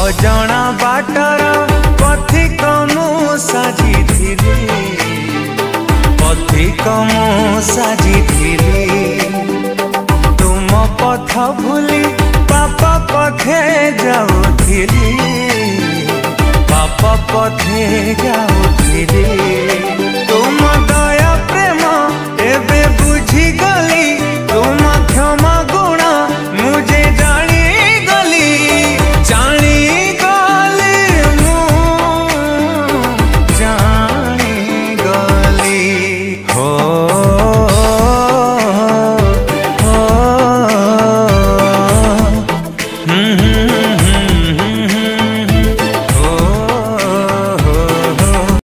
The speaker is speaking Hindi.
अजणा बाटर पथिक मु साजिथिली पथिक मु साजिथिली तुम पथ भूली पाप पथे जाऊथिली पाप पथे जाऊथिली।